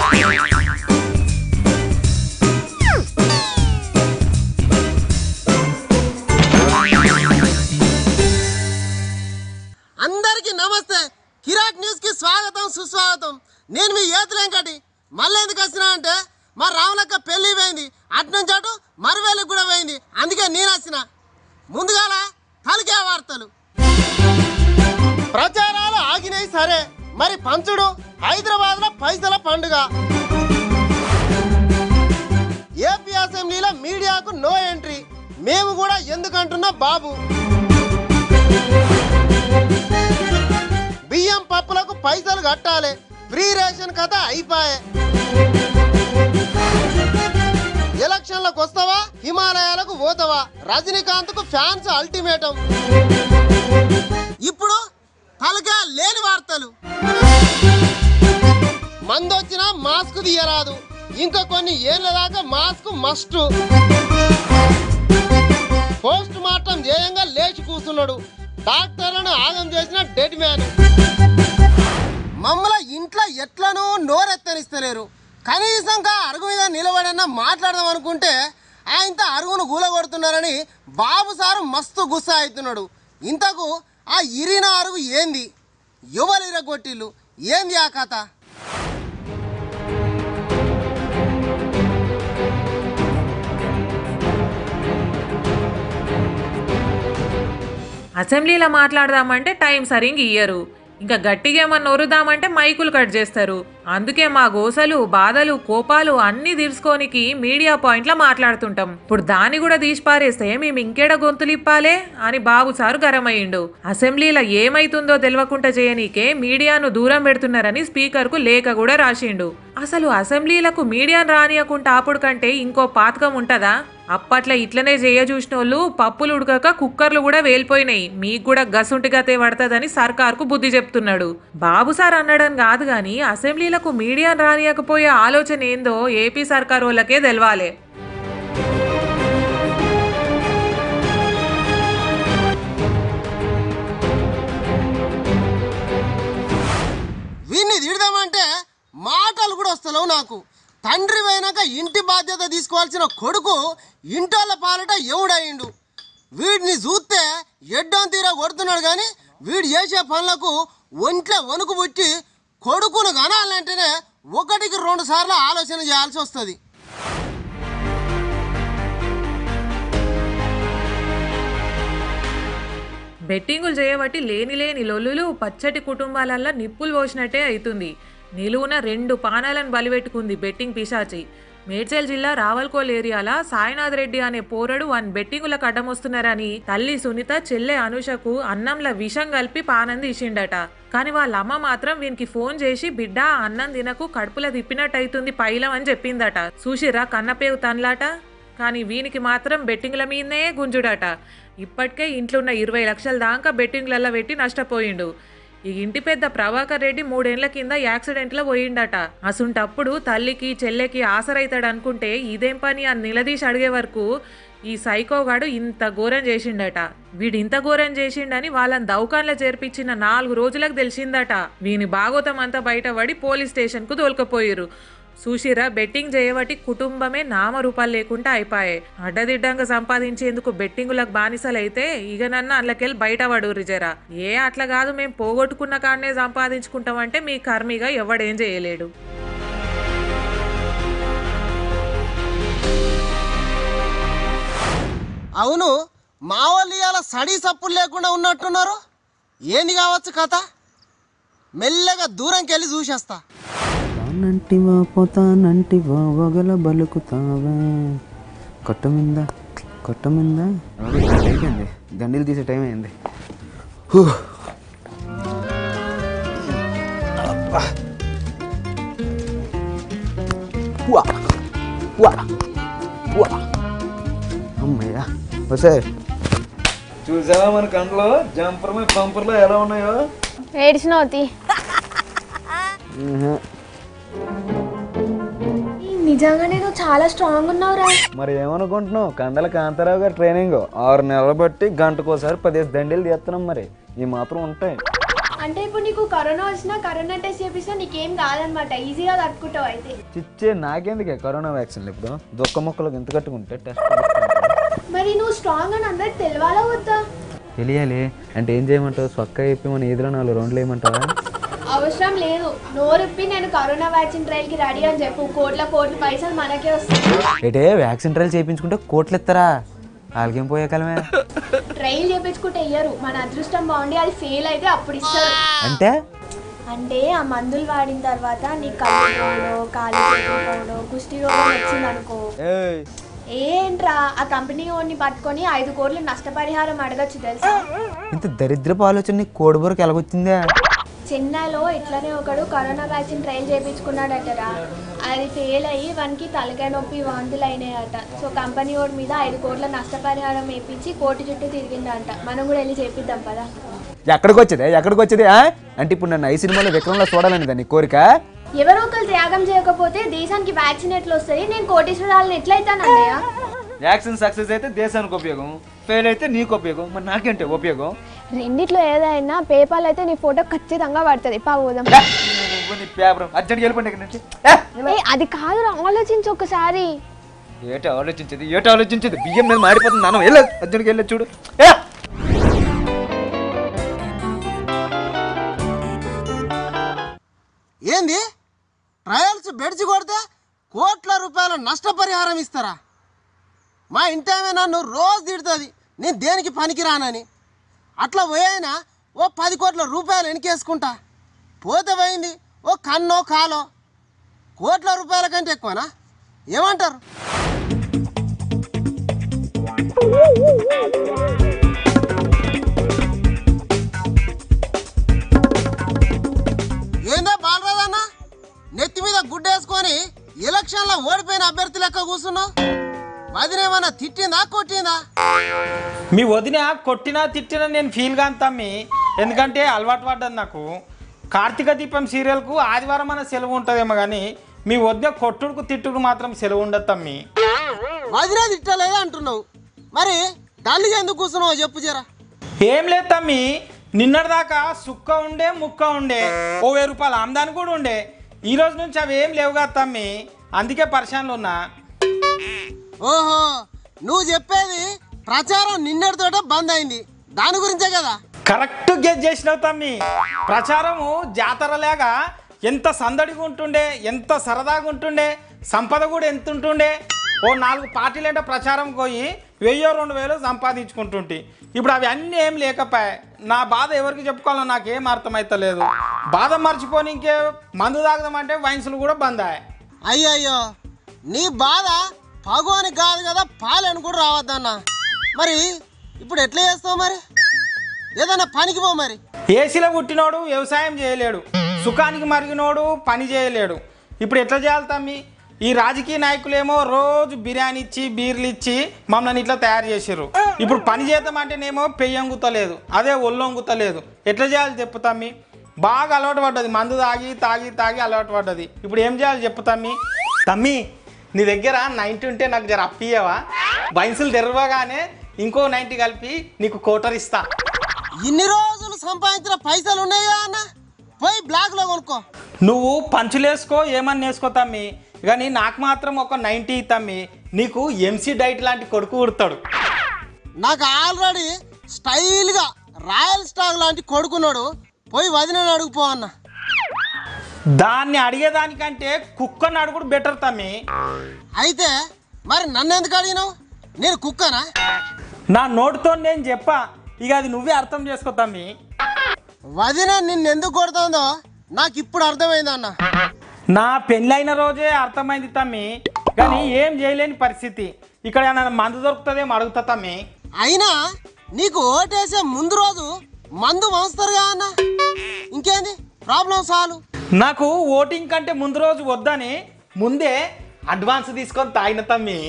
అందరికీ నమస్తే. కిరాక్ న్యూస్ కి స్వాగతం సుస్వాగతం. నేను మీ ఏతులేంకటి. మళ్ళీ ఎందుకు వచ్చినా అంటే మా రాములక్క పెళ్లి పోయింది, అట్నుంచి అటు మరువేలికి కూడా పోయింది, అందుకే నేను వచ్చిన. ముందుగాల కలికే వార్తలు. ప్రచారాలు ఆగినాయి సరే, మరి పంచుడు హైదరాబాద్ లో పైసల పండుగ. ఏపీ అసెంబ్లీలో మీడియాకు నో ఎంట్రీ, మేము కూడా ఎందుకంటున్నా బాబు. బియ్యం పప్పులకు పైసలు కట్టాలి, ఫ్రీ రేషన్ కథ అయిపోయే. ఎలక్షన్లకు వస్తావా హిమాలయాలకు పోతావా, రజనీకాంత్ కు ఫ్యాన్స్ అల్టిమేటం. ఇప్పుడు తలగా లేని వార్తలు. మందొచ్చినా మాస్క్ తీయరాదు, ఇంకా కొన్ని ఏళ్ళ దాకా మాస్క్ మస్ట్. పోస్ట్ మార్టం చేయంగా లేచి కూర్చున్నాడు, డాక్టర్లను ఆగం చేసిన డెడ్ మ్యాన్. మమ్మల్ని ఇంట్లో ఎట్లనూ నోరెత్తనిస్తలేరు, కనీసం అరుగు మీద నిలబడన్నా మాట్లాడదాం అనుకుంటే ఆయనతో అరుగును గూలగొడుతున్నారని బాబు సారు మస్తు గుస్సా అవుతున్నాడు. ఇంతకు ఆ ఇరిన అరుగు ఏంది, ఎవరు ఇరగొట్టిళ్ళు, ఏంది ఆ కథ? అసెంబ్లీలో మాట్లాడదామంటే టైం సరిగ్గా ఇయ్యరు, ఇంకా గట్టిగా ఏమన్నా నొరుదామంటే మైకులు కట్ చేస్తారు. అందుకే మా గోసలు బాధలు కోపాలు అన్నీ తీర్చుకోనికి మీడియా పాయింట్లో మాట్లాడుతుంటాం. ఇప్పుడు దాన్ని కూడా తీసి పారేస్తే మేము ఇంకేడ గొంతులు ఇప్పాలే అని బాబు సారు గరమయ్యిండు. అసెంబ్లీలో ఏమైతుందో తెలియకుండా చేయనీకే మీడియాను దూరం పెడుతున్నారని స్పీకర్కు లేఖ కూడా రాసిండు. అసలు అసెంబ్లీలకు మీడియాను రానియకుండా ఆపుడు కంటే ఇంకో పాతకం ఉంటుందా? అప్పట్లో ఇట్లనే చేయ చూసిన వాళ్ళు పప్పులు ఉడకక కుక్కర్లు కూడా వేలిపోయినాయి, మీకు కూడా గసుంటిగతే పడుతుందని సర్కార్కు బుద్ధి చెప్తున్నాడు. బాబు సార్ అన్నాడని కాదు కానీ అసెంబ్లీలకు మీడియాను రానియకపోయే ఆలోచన ఏందో ఏపీ సర్కార్ వాళ్ళకే తెలవాలి. వీన్ని తిడదామంటే మాటలు కూడా వస్తలేవు నాకు. తండ్రి పోయినాక ఇంటి బాధ్యత తీసుకోవాల్సిన కొడుకు ఇంటోళ్ళ పాలట ఎవడయిండు. వీడిని చూస్తే ఎడ్డం తీరా కొడుతున్నాడు కానీ వీడు చేసే పనులకు ఒంట్లో వణుకు పుట్టి కొడుకును కనాలంటేనే 1-2 సార్లు ఆలోచన చేయాల్సి వస్తుంది. బెట్టింగులు చేయబట్టి లేని లొల్లులు పచ్చటి కుటుంబాలల్లో నిప్పులు పోసినట్టే అవుతుంది. నిలువున 2 పానాలను బలిపెట్టుకుంది బెట్టింగ్ పిశాచి. మేడ్చల్ జిల్లా రావల్కోల్ ఏరియాల సాయినాథ్ రెడ్డి అనే పోరడు 1 బెట్టింగులకు అడ్డమొస్తున్నారని తల్లి సునీత చెల్లె అనుషకు అన్నంలో విషం కలిపి పానం తీసిండట. కానీ వాళ్ళ అమ్మ మాత్రం వీనికి ఫోన్ చేసి బిడ్డ అన్నం తినకు కడుపులో తిప్పినట్టయితుంది పైలం అని చెప్పిందట. చూసిరా కన్నపేవు తన్లాట. కానీ వీనికి మాత్రం బెట్టింగ్ల మీదనే గుంజుడట. ఇప్పటికే ఇంట్లో ఉన్న 20 లక్షల దాకా బెట్టింగ్లలో పెట్టి నష్టపోయిండు. ఈ ఇంటి పెద్ద ప్రభాకర్ రెడ్డి 3 ఏళ్ల కింద యాక్సిడెంట్లో పోయిండట. అసుంటప్పుడు తల్లికి చెల్లెకి ఆసరైతాడు అనుకుంటే ఇదేం పని అని నిలదీసి అడిగే వరకు ఈ సైకోగాడు ఇంత ఘోరం చేసిండట. వీడు ఇంత ఘోరం చేసిండని వాళ్ళని దౌకాన్లో చేర్పించిన 4 రోజులకు తెలిసిందట. వీని భాగోతం అంతా బయటపడి పోలీస్ స్టేషన్కు తోలుకపోయారు. చూసిరా బెట్టింగ్ చేయబట్టి కుటుంబమే నామరూపాలు లేకుండా అయిపోయాయి. అడ్డదిడ్డంగా సంపాదించేందుకు బెట్టింగులకు బానిసలైతే ఇక నన్ను అందులోకెళ్ళి బయటపడు రిజరా. అట్లా కాదు మేము పోగొట్టుకున్న కాడనే సంపాదించుకుంటామంటే మీ కర్మిగా ఎవడేం చేయలేడు. అవును, మా వాళ్ళు ఇవాళ సడీ సప్పులు లేకుండా ఉన్నట్టున్నారు. ఏంది కావచ్చు కథ? మెల్లగా దూరంకి వెళ్ళి చూసేస్తా. నంటివా పోతానంటివా వగల బలుకుతావా కొట్టమిందా అయిపోయింది, దండీలు తీసే టైం అయింది. అమ్మయ్యా వసే చూసావా మన కంట్లో జంపర్ పంపర్లో ఎలా ఉన్నాయో? ఏడిసినవుతి నిజంగానే నువ్వు చాలా స్ట్రాంగ్ ఉన్నావురా. మరి ఏమనుకుంటున్నావు? కండల కాంతారావు గారు ట్రైనింగ్ 6 నెలలు బట్టి గంటకోసారి 10 దండీలు తీస్తున్నాం. మరి ఈ మాత్రం ఉంటాయి. అంటే ఇప్పుడు నీకు కరోనా వచ్చినా కరోనా టెస్ట్ చేపిస్తే నీకేం కాదనమాట, ఈజీగా తట్టుకుంటావు అయితే. చిచ్చే నాకెందుకే కరోనా వ్యాక్సిన్లు ఇప్పుడు దొక్క మొక్కలకు ఎంత కట్టుకుంటే టెస్ట్ మరి నువ్వు స్ట్రాంగ్ అని అందరికి తెలవాలా వద్దా? తెలియాలి అంటే ఏం చేయమంటావు? సొక్క చెప్పి మన ఎదురు 4 రౌండ్లు వేయమంటావా? అవసరం లేదు, నోరుప్పి నేను కరోనా వ్యాక్సిన్ ట్రయల్కి రెడీ అని చెప్పు. కోట్ల పైసలు మనకే వస్తాయి. ఏటే వ్యాక్సిన్ ట్రయల్ చేయించుకుంటే కోట్లు ఇస్తారా? వాళ్ళకేం పోయే కాలమే. ట్రయల్ చేయించుకుంటే ఇయ్యరు, మన అదృష్టం బాగుండి అది ఫెయిల్ అయితే అప్పుడు ఇస్తారు. అంటే ఆ మందులు వాడిన తర్వాత నీ కళ్ళు పోవడో కాలు పోవడో కుష్టి రోగం వచ్చిందనుకో, ఏంట్రా ఆ కంపెనీ ఓన్ని పట్టుకొని 5 కోట్లు నష్టపరిహారం అడగచ్చు తెలుసా? ఇంత దరిద్రపు ఆలోచన నీకు కోడిబూరకు ఎలాగొచ్చిందా? చెన్నైలో ఇట్లనే ఒకడు కరోనా వ్యాక్సిన్ ట్రయల్ చేయించుకున్నాడటరా. అది ఫెయిల్ అయ్యి వానికి తలకాయ నొప్పి వాంతులు అయినాయట. సో కంపెనీ ఓడి మీద 5 కోట్ల నష్టపరిహారం వేయించి కోటి చుట్టూ తిరిగిందంట. మనం కూడా వెళ్ళి చేపిద్దాం పదా. ఎక్కడికి వచ్చేది అంటే ఇప్పుడు నన్ను 5 సినిమాలో విక్రమంలో చూడాలని దాన్ని కోరిక. ఎవరో ఒకరు త్యాగం చేయకపోతే దేశానికి వ్యాక్సిన్ ఎట్లా వస్తుంది? నేను కోటీశ్వరాలను ఎట్లయితానన్నయ్య? వ్యాక్సిన్ సక్సెస్ అయితే దేశానికి ఉపయోగం, ఫెయిల్ అయితే నీకు ఉపయోగం, మరి నాకేంటే ఉపయోగం? రెండిట్లో ఏదైనా పేపాల్ అయితే నీ ఫోటో ఖచ్చితంగా పడుతుంది. పోదాం. పేపర్ అర్జెంట్గా వెళ్ళిపోండి ఇక్కడ నుంచి. అది కాదు, ఆలోచించు ఒకసారి. ఏటో ఆలోచించేది బియ్యం మీద మాడిపోతుంది నాన్న. వెళ్ళదు అర్జెంట్గా వెళ్ళదు చూడు. ఏంది ట్రయల్స్ బెడిచి కొడితే కోట్ల రూపాయల నష్టపరిహారం ఇస్తారా? మా ఇంటామే నన్ను రోజు తిడుతుంది నేను దేనికి పనికిరానని. అట్లా పోయినా ఓ 10 కోట్ల రూపాయలు వెనకేసుకుంటా. పోతే పోయింది, ఓ కన్నో కాలో. కోట్ల రూపాయల కంటే ఎక్కువనా? ఏమంటారు? ఏందో బాలరాజన్న నెత్తి మీద గుడ్డేసుకొని ఎలక్షన్లో ఓడిపోయిన అభ్యర్థి లెక్క కూర్చున్నావు. వదినేమన్నా తిట్టిందా కొట్టిందా? మీ వదిన కొట్టినా తిట్టినా నేను ఫీల్ కాను తమ్మి, ఎందుకంటే అలవాటు పడ్డది నాకు. కార్తీక దీపం సీరియల్కు ఆదివారం అన్న సెలవు ఉంటుందేమో కానీ మీ వదిన కొట్టుడుకు తిట్టుడు మాత్రం సెలవు ఉండదు తమ్మి. వదిలే తిట్టలేదు అంటున్నావు, మరి డల్గా ఎందుకు కూర్చున్నావు చెప్పు జరా. ఏం లేదు తమ్మి, నిన్నటిదాకా సుక్క ఉండే ముక్క ఉండే, ఓ 1000 రూపాయలు ఆమ్దాని కూడా ఉండే. ఈ రోజు నుంచి అవి ఏం లేవు కదా తమ్మి, అందుకే పరిశాన్లు ఉన్నా. ఓహో, నువ్వు చెప్పేది ప్రచారం నిన్నటితోటే బంద్ అయింది, దాని గురించే కదా? కరెక్ట్ గెస్ చేసినావు తమ్మి. ప్రచారము జాతరలాగా ఎంత సందడిగా ఉంటుండే, ఎంత సరదాగా ఉంటుండే, సంపద కూడా ఎంత ఉంటుండే. ఓ 4 పార్టీలంటే ప్రచారం పోయి 1000-2000 సంపాదించుకుంటుంటే ఇప్పుడు అవి అన్నీ ఏం లేకపోయా. నా బాధ ఎవరికి చెప్పుకోవాలో నాకేం అర్థమవుతలేదు. బాధ మర్చిపోని ఇంకే మందు తాగదామంటే వైన్స్లు కూడా బంద్ అయ్యాయి. అయ్యయ్యో, నీ బాధ పగోని కాదు కదా, పాలని కూడా రావద్దన్నా. మరి ఇప్పుడు ఎట్లా చేస్తావు? మరి ఏదన్నా పనికి పో. మరి ఏసీలో పుట్టినోడు వ్యవసాయం చేయలేడు, సుఖానికి మరిగినోడు పని చేయలేడు. ఇప్పుడు ఎట్లా చేయాలి తమ్మి? ఈ రాజకీయ నాయకులేమో రోజు బిర్యానీ ఇచ్చి బీర్లు ఇచ్చి మమ్మల్ని ఇట్లా తయారు చేసారు. ఇప్పుడు పని చేద్దామంటేనేమో పెయ్యంగుతలేదు, అదే ఒళ్ళొంగుతలేదు. ఎట్లా చేయాలి చెప్పు తమ్మి? బాగా అలవాటు పడ్డది, మందు తాగి తాగి తాగి అలవాటు పడ్డది. ఇప్పుడు ఏం చేయాలి చెప్పు తమ్మి? తమ్మి, నీ దగ్గర 90 ఉంటే నాకు జర అప్పియవా? బైన్సులు తెరవగానే ఇంకో 90 కలిపి నీకు కోటర్ ఇస్తా. ఇన్ని రోజులు సంపాదించిన పైసలు ఉన్నాయా అన్న? పోయి బ్లాక్లో కొనుక్కో. నువ్వు పంచులేసుకో, ఏమన్నా వేసుకో తమ్మి, కానీ నాకు మాత్రం ఒక 90 తమ్మి. నీకు ఎంసీ డైట్ లాంటి కొడుకు ఉడతాడు. నాకు ఆల్రెడీ స్టైల్గా రాయల్ స్టాగ్ లాంటి కొడుకున్నాడు, పోయి వదిన అడుగుపో అన్న. దాన్ని అడిగేదానికంటే కుక్కని అడుగుడు బెటర్ తమ్మి. అయితే మరి నన్ను ఎందుకు అడిగినావు? నేను కుక్కనా? నా నోటితో నేను చెప్పా, ఇక అది నువ్వే అర్థం చేసుకో తమ్మి. వదిన నిన్నెందుకు కొడుతుందో నాకు ఇప్పుడు అర్థమైంది అన్న. నా పెళ్ళైన రోజే అర్థమైంది తమ్మి, కానీ ఏం చేయలేని పరిస్థితి. ఇక్కడ నన్ను మందు దొరుకుతుందేమో అడుగుతా తమ్మి. అయినా నీకు ఓటేసే ముందు రోజు మందు వంచుతారుగా అన్న, ఇంకేంది ప్రాబ్లం సాల్వ్. నాకు ఓటింగ్ కంటే ముందు రోజు వద్దని ముందే అడ్వాన్స్ తీసుకొని తాగిన తమ్మి.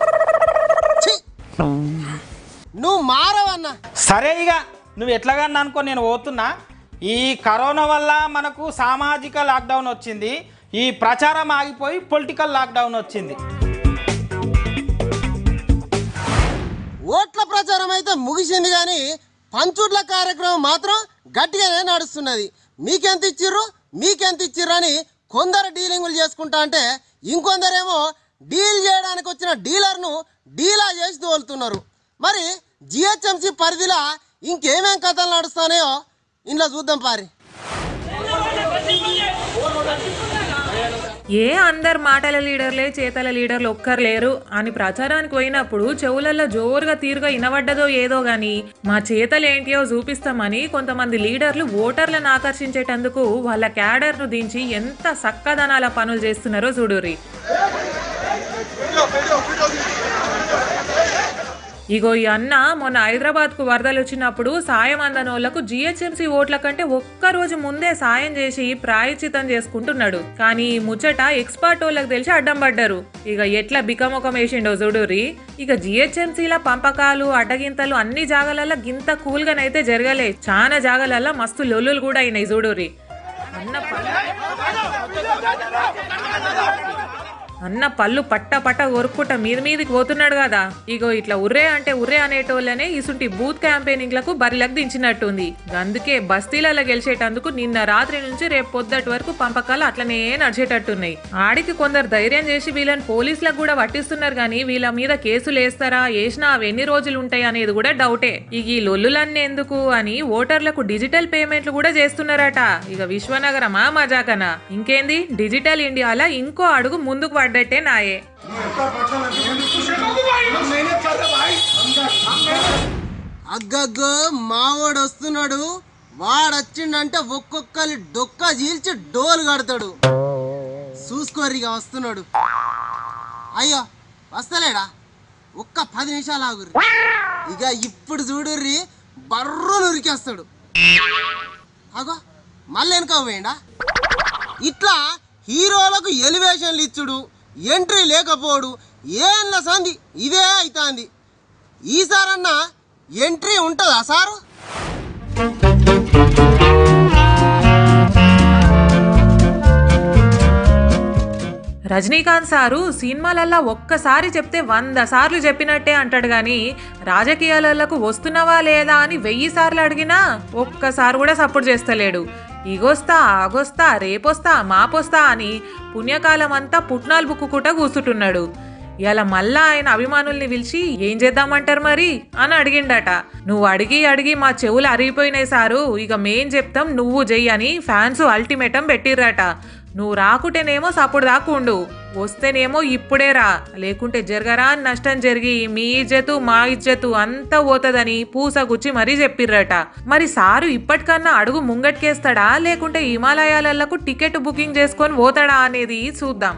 నువ్వు మారవన్నా. సరే, ఇక నువ్వు ఎట్లాగా అనుకో, నేను పోతున్నా. ఈ కరోనా వల్ల మనకు సామాజిక లాక్డౌన్ వచ్చింది, ఈ ప్రచారం ఆగిపోయి పొలిటికల్ లాక్డౌన్ వచ్చింది. ఓట్ల ప్రచారం అయితే ముగిసింది, కానీ పంచుట్ల కార్యక్రమం మాత్రం గట్టిగానే నడుస్తున్నది. మీకెంత ఇచ్చిర్రు అని కొందరు డీలింగులు చేసుకుంటా అంటే ఇంకొందరేమో డీల్ చేయడానికి వచ్చిన డీలర్ను డీలా చేసి తోలుతున్నారు. మరి జిహెచ్ఎంసీ పరిధిలో ఇంకేమేం కథలు నడుస్తాయో ఇంట్లో చూద్దాం పారి. ఏ అందరు మాటల లీడర్లే చేతల లీడర్లు ఒక్కరు లేరు అని ప్రచారానికి పోయినప్పుడు చెవులలో జోరుగా తీరుగా వినబడ్డదో ఏదో గాని మా చేతలు ఏంటియో చూపిస్తామని కొంతమంది లీడర్లు ఓటర్లను ఆకర్షించేటందుకు వాళ్ళ క్యాడర్ను దించి ఎంత సక్కదనాల పనులు చేస్తున్నారో చూడుర్రి. ఇగో ఈ అన్న మొన్న హైదరాబాద్కు వరదలు వచ్చినప్పుడు సాయం అందనోళ్లకు జిహెచ్ఎంసీ ఓట్ల కంటే ఒక్కరోజు ముందే సాయం చేసి ప్రాయశ్చితం చేసుకుంటున్నాడు. కానీ ముచ్చట ఎక్స్పర్ట్ వాళ్ళకి తెలిసి అడ్డం పడ్డారు. ఇక ఎట్లా బికముఖం వేసిండో చూడుర్రి. ఇక జిహెచ్ఎంసీల పంపకాలు అడ్డగింతలు అన్ని జాగాలలో గింత కూల్గానైతే జరగలే. చాలా జాగాలలో మస్తు లొల్లులు కూడా అయినాయి చూడుర్రి. అన్న పళ్ళు పట్ట కొరుక్కుంటా మీదికి పోతున్నాడు కదా. ఇగో ఇట్లా ఉర్రే అంటే ఉర్రే అనేటోళ్ళనే ఇసుంటి బూత్ క్యాంపెయినింగ్లకు బరిలకు దించినట్టుంది. అందుకే బస్తీలలో గెలిచేటందుకు నిన్న రాత్రి నుంచి రేపు పొద్దటి వరకు పంపకాలు అట్లనే నడిచేటట్టున్నాయి. ఆడికి కొందరు ధైర్యం చేసి వీళ్ళని పోలీసులకు కూడా పట్టిస్తున్నారు కానీ వీళ్ళ మీద కేసులు వేస్తారా, వేసినా అవి ఎన్ని రోజులు ఉంటాయి అనేది కూడా డౌటే. ఇక ఈ లొల్లులన్నీ ఎందుకు అని ఓటర్లకు డిజిటల్ పేమెంట్లు కూడా చేస్తున్నారట. ఇక విశ్వనగరమా మజాకనా? ఇంకేంది, డిజిటల్ ఇండియాలో ఇంకో అడుగు ముందుకు పడ్డట్టే నాయే. అగ్గగ్గో మావాడు వస్తున్నాడు. వాడొచ్చిండంటే ఒక్కొక్కరి డొక్క చీల్చి డోలు కడతాడు. చూసుకోర్రిగా వస్తున్నాడు. అయ్యో వస్తలేడా? ఒక్క 10 నిమిషాలు ఆగుర్రి. ఇక ఇప్పుడు చూడుర్రి, బర్రు నురికేస్తాడు. అగో మళ్ళీ వెనక పోయిండా? ఇట్లా హీరోలకు ఎలివేషన్లు ఇచ్చుడు, ఎంట్రీ లేకపోడు, ఏళ్ళ సంది ఇదే అవుతుంది. ఈసారన్నా ఎంట్రీ ఉంటుందా సారు? రజనీకాంత్ సారు సినిమాలల్లో ఒక్కసారి చెప్తే 100 సార్లు చెప్పినట్టే అంటాడు కానీ రాజకీయాలకు వస్తున్నావా లేదా అని 1000 సార్లు అడిగినా ఒక్కసారి కూడా సపోర్ట్ చేస్తలేడు. ఇగొస్తా ఆగొస్తా రేపొస్తా మాపొస్తా అని పుణ్యకాలం అంతా పుట్నాలు బుక్కుకుంటా కూర్చుంటున్నాడు. ఇలా మళ్ళా ఆయన అభిమానుల్ని పిలిచి ఏం చేద్దామంటారు మరి అని అడిగిండట. నువ్వు అడిగి మా చెవులు అరిగిపోయినాయి సారు, ఇక మేం చెప్తాం నువ్వు చెయ్యి అని ఫ్యాన్స్ అల్టిమేటం పెట్టిర్రట. నువ్వు రాకుంటేనేమో సప్పుడు దాకుండు, వస్తేనేమో ఇప్పుడే రా, లేకుంటే జరగరా అని నష్టం జరిగి మీ ఇజ్జతు మా ఇజ్జతు అంతా పోతుందని పూసగుచ్చి మరీ చెప్పిర్రట. మరి సారు ఇప్పటికన్నా అడుగు ముంగట్కేస్తాడా లేకుంటే హిమాలయాలకు టికెట్ బుకింగ్ చేసుకొని పోతాడా అనేది చూద్దాం.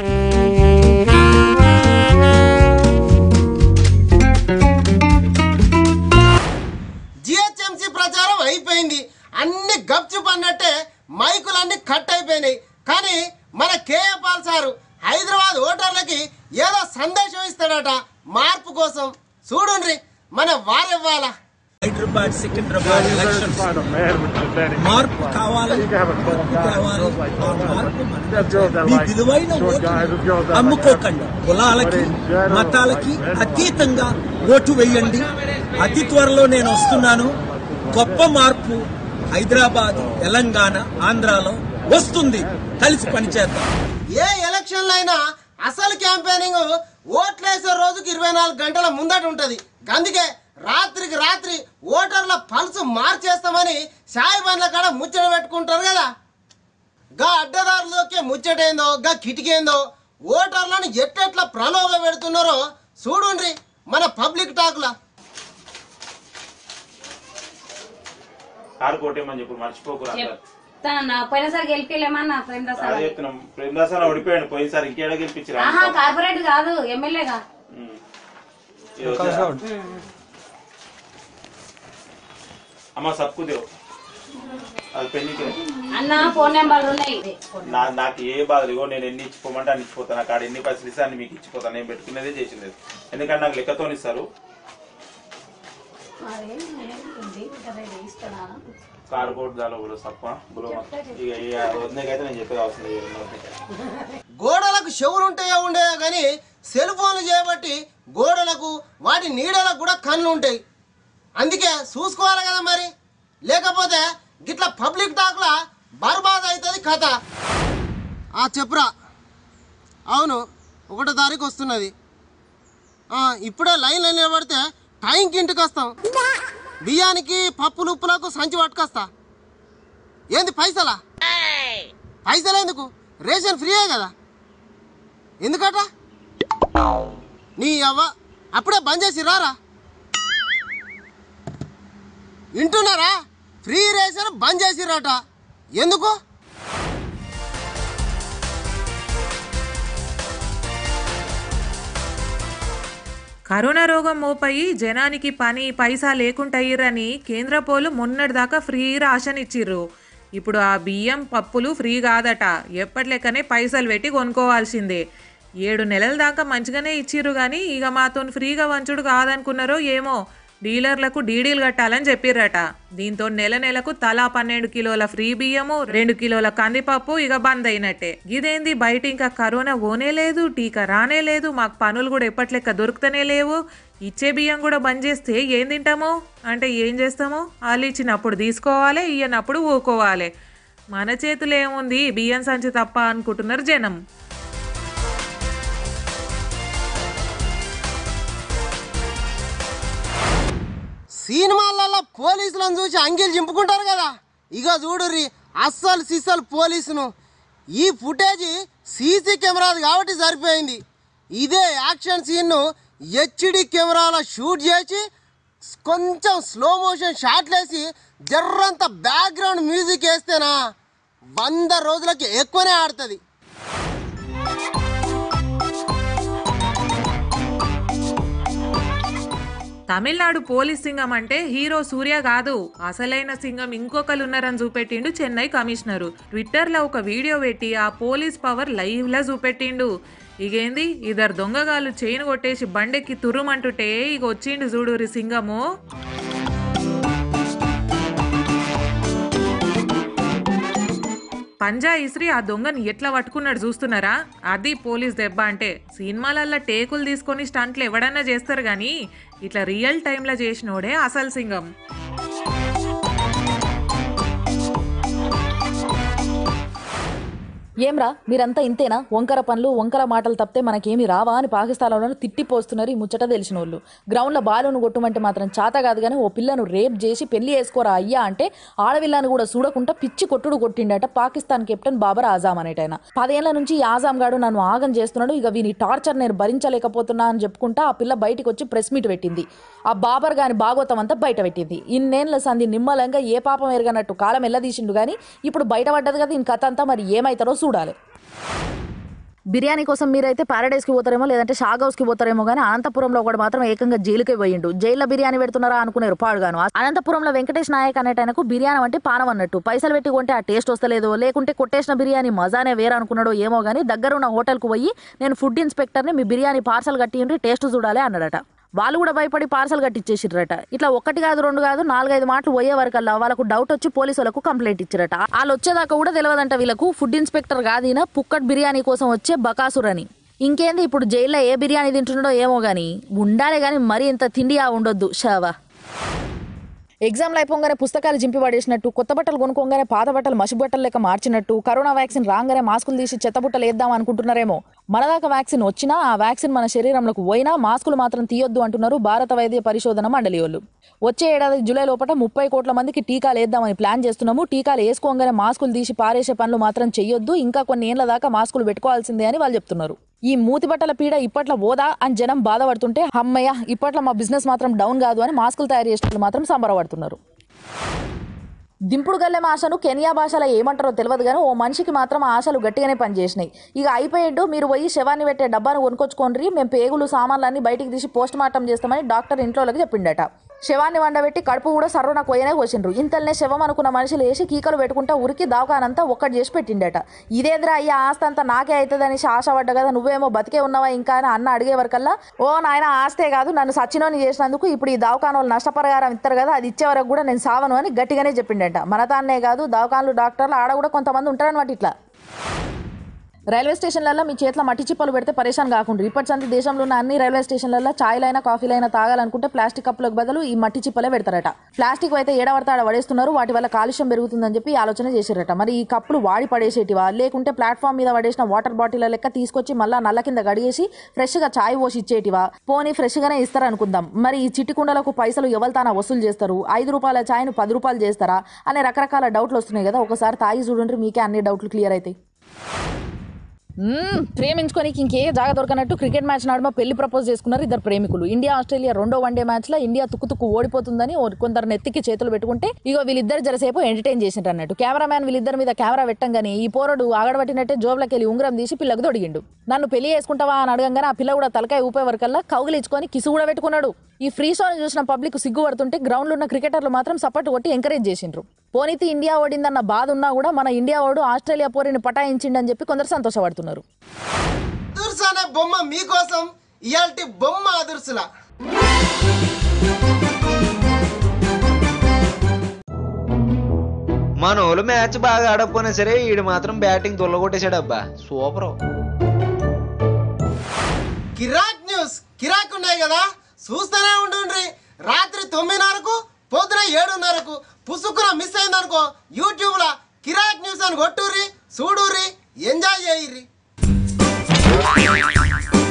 జిహెచ్ఎంసీ ప్రచారం అయిపోయింది. అన్ని గప్చుప్ అన్నట్టే మైకులన్నీ కట్ అయిపోయినాయి. కానీ మన కేఏ పాల్ సారు హైదరాబాద్ ఓటర్లకి ఏదో సందేశం ఇస్తాడట మార్పు కోసం. చూడుండ్రి మన వారెవ్వాల. హైదరాబాద్ సికింద్రాబాద్ ఎలక్షన్స్ మార్పు కావాలి, మీ విలువైన ఓటు అమ్ముకోకండి. కులాలకి మతాలకి అతీతంగా ఓటు వేయండి. అతి త్వరలో నేను వస్తున్నాను. గొప్ప మార్పు హైదరాబాద్, తెలంగాణ, ఆంధ్రాలో వస్తుంది. కలిసి పనిచేద్దాం. ఏ ఎలక్షన్లు అయినా అసలు క్యాంపెయినింగ్ ఓట్లేసే రోజుకి 24 గంటల ముందట ఉంటుంది. అందుకే రాత్రికి రాత్రి ఓటర్ల పల్సు మార్చేస్తామని సాయి బండ్ల కాడ ముచ్చట పెట్టుకుంటారు కదా. గా అడ్డదారులకే ముచ్చటేందో గా కిటికేందో ఓటర్లను ఎట్టెట్లా ప్రలోభ పెడుతున్నారో చూడుండ్రి మన పబ్లిక్ టాక్లా. కారుకోటేమని చెప్పు, మర్చిపోకురా. పోయినసారి గెలిపిలేమన్నా ప్రేమదాసాల ఓడిపోయాడు పోయినసారి. ఇంకేడ గెలిపించారు? కార్పొరేట్ కాదు, ఎమ్మెల్యేగా. అమ్మ సబ్కుదేవ్ అది పెళ్లికి అన్న ఫోన్ నెంబర్లు ఉన్నాయి. నాకు ఏ బాధలు ఇగో, నేను ఎన్ని ఇచ్చిపోమంటే అన్ని ఇచ్చిపోతాను. నాకు ఎన్ని పైసలు ఇస్తే అన్ని మీకు ఇచ్చిపోతాను. నేను పెట్టుకునేదే చేసింది. ఎందుకంటే నాకు లెక్కతో ఇస్తారు. కారుకోట్ దాలో కూడా తప్ప నేను చెప్పేది అవసరం లేదు. గోడలకు చెవులు ఉంటాయో ఉండేవో కానీ సెల్ ఫోన్లు చేయబట్టి గోడలకు వాటి నీడలకు కూడా కళ్ళు ఉంటాయి. అందుకే చూసుకోవాలి కదా మరి. లేకపోతే గిట్లా పబ్లిక్ టాక్లా బర్బాద్ అవుతుంది కథ. చెప్పురా. అవును, 1వ తారీఖు వస్తున్నది. ఇప్పుడే లైన్లో నిలబడితే టైంకి ఇంటికి వస్తాం. బియ్యానికి పప్పులు ఉప్పులకు సంచి పట్టుకొస్తా. ఏంది పైసలా? పైసలు ఎందుకు? రేషన్ ఫ్రీయే కదా. ఎందుకట? నీ అవ్వ అప్పుడే బంద్ చేసి రారా. వింటున్నారా? ఫ్రీ రేషన్ బంద్ చేసిరట. ఎందుకు? కరోనా రోగం మోపయి జనానికి పని పైసా లేకుంటయ్యిరని కేంద్ర పోలు మొన్నటిదాకా ఫ్రీ రేషన్ ఇచ్చిర్రు. ఇప్పుడు ఆ బియ్యం పప్పులు ఫ్రీ కాదట. ఎప్పటిలెక్కనే పైసలు పెట్టి కొనుక్కోవాల్సిందే. 7 నెలల దాకా మంచిగానే ఇచ్చిర్రు కానీ ఇక మాతో ఫ్రీగా వంచుడు కాదనుకున్నారో ఏమో డీలర్లకు డీడీలు కట్టాలని చెప్పిర్రట. దీంతో నెలకు తలా 12 కిలోల ఫ్రీ బియ్యము, 2 కిలోల కందిపప్పు ఇక బంద్ అయినట్టే. ఇదేంది బయట ఇంకా కరోనా ఓనే లేదు, టీకా రానే లేదు, మాకు పనులు కూడా ఎప్పట్లెక్క దొరుకుతనే లేవు, ఇచ్చే బియ్యం కూడా బంద్ చేస్తే ఏం తింటాము అంటే ఏం చేస్తాము? వాళ్ళు ఇచ్చినప్పుడు తీసుకోవాలి, ఇయ్యనప్పుడు ఊకోవాలి. మన చేతులు ఏముంది, బియ్యం సంచి తప్ప అనుకుంటున్నారు జనం. సినిమాలలో పోలీసులను చూసి అంగిలు చింపుకుంటారు కదా. ఇక చూడుర్రి అస్సలు సిస్సలు పోలీసును. ఈ ఫుటేజ్ సీసీ కెమెరాది కాబట్టి సరిపోయింది. ఇదే యాక్షన్ సీన్ను హెచ్డి కెమెరాలో షూట్ చేసి కొంచెం స్లో మోషన్ షాట్లు వేసి జర్రంత బ్యాక్గ్రౌండ్ మ్యూజిక్ వేస్తేనా 100 రోజులకి ఎక్కువనే ఆడుతుంది. తమిళనాడు పోలీస్ సింగం అంటే హీరో సూర్య కాదు, అసలైన సింగం ఇంకొకరు ఉన్నారని చూపెట్టిండు చెన్నై కమిషనరు. ట్విట్టర్లో ఒక వీడియో పెట్టి ఆ పోలీస్ పవర్ లైవ్లా చూపెట్టిండు. ఇగేంది, 2 దొంగగాళ్ళు చైన్ కొట్టేసి బండెక్కి తుర్రుమంటుంటే ఇక వచ్చిండు చూడురి సింగము. పంజా ఇస్రి ఆ దొంగని ఎట్లా పట్టుకున్నాడు చూస్తున్నారా? అది పోలీస్ దెబ్బ అంటే. సినిమాలల్లో టేకులు తీసుకొని స్టంట్లు ఎవడన్నా చేస్తారు కానీ ఇట్లా రియల్ టైంలో చేసినోడే అసలు సింగం. ఏమ్రా మీరంతా ఇంతేనా? వంకర పనులు వంకర మాటలు తప్పితే మనకేమి రావా అని పాకిస్తాన్లో తిట్టిపోస్తున్నారు ఈ ముచ్చట తెలిసిన వాళ్ళు. గ్రౌండ్లో బాలును కొట్టుమంటే మాత్రం చాత కాదు కానీ ఓ పిల్లను రేప్ చేసి పెళ్లి చేసుకోరా అయ్యా అంటే ఆడవిల్లాను కూడా చూడకుండా పిచ్చి కొట్టుడు కొట్టిండట పాకిస్తాన్ కెప్టెన్ బాబర్ ఆజాం అనేటైనా. 10 ఏళ్ల నుంచి ఈ ఆజాం గాడు నన్ను ఆగం చేస్తున్నాడు, ఇక వీని టార్చర్ నేను భరించలేకపోతున్నా అని చెప్పుకుంటా ఆ పిల్ల బయటికి వచ్చి ప్రెస్ మీట్ పెట్టింది. ఆ బాబర్ గాని భాగవతం అంతా బయట పెట్టింది. ఇన్నేళ్ల సంధి నిమ్మలంగా ఏ పాపం ఎరగనట్టు కాలం ఎల్లదీసిండు కానీ ఇప్పుడు బయటపడ్డది కదా ఈయన కథ అంతా. మరి ఏమైతారో చూడాలి. బిర్యానీ కోసం మీరైతే ప్యారడైస్కి పోతారేమో లేదంటే షాగ్ హౌస్కి పోతారేమో కానీ అనంతపురంలో ఒకటి మాత్రం ఏకంగా జైలుకే పోయిండు. జైల్లో బిర్యానీ పెడుతున్నారా అనుకున్నారు పాడుగాను. అనంతపురంలో వెంకటేష్ నాయక్ అనేటైనకు బిర్యానీ అంటే పానం అన్నట్టు. పైసలు పెట్టి కొంటే ఆ టేస్ట్ వస్తలేదో లేకుంటే కొట్టేసిన బిర్యానీ మజానే వేరే అనుకున్నాడో ఏమో కానీ దగ్గరున్న హోటల్కు పోయి నేను ఫుడ్ ఇన్స్పెక్టర్ని మీ బిర్యానీ పార్సల్ కట్టిండ్రి టేస్ట్ చూడాలి అన్నాడట. వాళ్ళు కూడా భయపడి పార్సల్ కట్టించేసిరట. ఇట్లా 1 కాదు 2 కాదు 4-5 మాటలు పోయే వరకల్లా వాళ్ళకు డౌట్ వచ్చి పోలీసు వాళ్ళకు కంప్లైంట్ ఇచ్చిరట. వాళ్ళు వచ్చేదాకా కూడా తెలియదంట వీళ్ళకు ఫుడ్ ఇన్స్పెక్టర్ కాదీనా పుక్కట్ బిర్యానీ కోసం వచ్చే బకాసుర్ అని. ఇంకేంది ఇప్పుడు జైల్లో ఏ బిర్యానీ తింటున్నాడో ఏమో గానీ ఉండాలే గానీ మరీ ఇంత తిండి ఉండొద్దు షావా. ఎగ్జామ్లు అయిపోగానే పుస్తకాలు చింపి పడేసినట్టు, కొత్త బట్టలు కొనుక్కోగానే పాత బట్టలు మసి బట్టలు లెక్క మార్చినట్టు, కరోనా వ్యాక్సిన్ రాగానే మాస్కులు తీసి చెత్తబుట్టలు వేద్దాం అనుకుంటున్నారేమో. మనదాకా వ్యాక్సిన్ వచ్చినా ఆ వ్యాక్సిన్ మన శరీరంలోకి పోయినా మాస్కులు మాత్రం తీయొద్దు అంటున్నారు భారత వైద్య పరిశోధన మండలి వాళ్ళు. వచ్చే ఏడాది జూలై లోపల 30 కోట్ల మందికి టీకాలు వేద్దామని ప్లాన్ చేస్తున్నాము. టీకాలు వేసుకోగానే మాస్కులు తీసి పారేసే పనులు మాత్రం చెయ్యొద్దు, ఇంకా కొన్ని ఏళ్ల దాకా మాస్కులు పెట్టుకోవాల్సిందే అని వాళ్ళు చెప్తున్నారు. ఈ మూతి బట్టల పీడ ఇప్పట్లో పోదా అని జనం బాధపడుతుంటే అమ్మయ్య ఇప్పట్లో మా బిజినెస్ మాత్రం డౌన్ కాదు అని మాస్కులు తయారు చేసేట్లు మాత్రం సంబరపడుతున్నారు. దింపుడు గల్లెం ఆశను కెనియా భాషలో ఏమంటారో తెలియదు కానీ ఓ మనిషికి మాత్రం ఆశలు గట్టిగానే పనిచేసినాయి. ఇక అయిపోయిండు మీరు పోయి శవాన్ని పెట్టే డబ్బాను కొనుక్కొచ్చుకోండి, మేము పేగులు సామాన్లన్నీ బయటికి తీసి పోస్ట్ మార్టం చేస్తామని డాక్టర్ ఇంట్లోకి చెప్పిండట. శవాన్ని వండబెట్టి కడుపు కూడా సర్వన కొయ్యనే కోసిండ్రు. ఇంతల్నే శవం అనుకున్న మనుషులు వేసి కీకలు పెట్టుకుంటా ఉరికి దావకానంతా ఒక్కటి చేసి పెట్టిండట. ఇదేంద్రా అయ్యా ఆస్తి అంతా నాకే అవుతుందని ఆశపడ్డా కదా నువ్వేమో బతికే ఉన్నావా ఇంకా అని అన్న అడిగే వరకల్లా ఓ నాయన ఆస్తే కాదు నన్ను సచ్చినోని చేసినందుకు ఇప్పుడు ఈ దవాఖాన వాళ్ళు నష్టపరిహారం ఇస్తారు కదా అది ఇచ్చే వరకు కూడా నేను సావను అని గట్టిగానే చెప్పిండట. మన తాన్నే కాదు దవాఖాన్లు డాక్టర్లు ఆడ కూడా కొంతమంది ఉంటారనమాట. ఇట్లా రైల్వే స్టేషన్లలో మీ చేతిలో మట్టి చిప్పలు పెడితే పరేషాన్ కాకుండా ఇప్పటి సంది దేశంలో ఉన్న అన్ని రైల్వే స్టేషన్లలో చాయ్లైనా కాఫీలైనా తాగాలనుకుంటే ప్లాస్టిక్ కప్పులకు బదులు ఈ మట్టి చిప్పలే పెడతారట. ప్లాస్టిక్ అయితే ఏడవడతా ఆడ పడేస్తున్నారు, వాటి వల్ల కాలుష్యం పెరుగుతుందని చెప్పి ఆలోచన చేశారట. మరి ఈ కప్పులు వాడి పడేసేటివా లేకుంటే ప్లాట్ఫామ్ మీద పడేసిన వాటర్ బాటిల్ లెక్క తీసుకొచ్చి మళ్ళా నల్ల కింద గడిగేసి ఫ్రెష్గా చాయ్ పోసి ఇచ్చేటివా? పోనీ ఫ్రెష్గానే ఇస్తారు అనుకుందాం. మరి ఈ చిట్టి కుండలకు పైసలు ఎవరితానా వసూలు చేస్తారు? 5 రూపాయల చాయ్ను 10 రూపాయలు చేస్తారా అనే రకరకాల డౌట్లు వస్తున్నాయి కదా. ఒకసారి తాగి చూడండి, మీకే అన్ని డౌట్లు క్లియర్ అవుతాయి. ప్రేమించుకోనికి ఇంకే జాగా దొరకనట్టు క్రికెట్ మ్యాచ్ నాడు పెళ్లి ప్రపోజ్ చేసుకున్నారు ఇద్దరు ప్రేమికులు. ఇండియా ఆస్ట్రేలియా 2వ వన్డే మ్యాచ్ లో ఇండియా తుక్కు ఓడిపోతుందని కొందరు నెత్తికి చేతులు పెట్టుకుంటే ఇగో వీళ్ళిద్దరు జరసేపు ఎంటర్టైన్ చేసిండ్రు అన్నట్టు. కెమెరామ్యాన్ వీళ్ళిద్దరి మీద కెమెరా పెట్టంగానే ఈ పోరడు ఆగడబట్టినట్టే జోబులకి వెళ్ళి ఉంగరం తీసి పిల్లకు తొడిగిండు. నన్ను పెళ్లి చేసుకుంటావా అని అడగంగానే ఆ పిల్ల కూడా తలకాయ ఊపే వరకల్లా కౌగిలించుకొని కిసు కూడా పెట్టుకున్నాడు. ఈ ఫ్రీ షోని చూసిన పబ్లిక్ సిగ్గుపడుతుంటే గ్రౌండ్ లో ఉన్న క్రికెటర్లు మాత్రం సపోర్ట్ కొట్టి ఎంకరేజ్ చేసిండ్రు. పోనీతి ఇండియా ఓడిందన్న బాధ ఉన్నా కూడా మన ఇండియా ఓడు ఆస్ట్రేలియా పోరిని పటాయించిండని చెప్పి కొందరు సంతోషపడుతున్నారు. అదుర్స్ అనే బొమ్మ మీకోసం ఇయాల్టి బొమ్మ అదుర్సుల. మనోళ్ళు మ్యాచ్ బాగా ఆడకపోయినా సరే ఈడు మాత్రం బ్యాటింగ్ దొల్లగొట్టేశాడు. అబ్బా సూపర్. కిరాక్ న్యూస్ కిరాక్ ఉన్నాయి కదా, చూస్తూనే ఉండుండ్రి. రాత్రి 9:30కు పొద్దున 7:30కు పుసుకున మిస్ అయిందనుకో యూట్యూబ్ లా కిరాక్ న్యూస్ అని కొట్టుర్రి, చూడుర్రి, ఎంజాయ్ చేయిర్రి.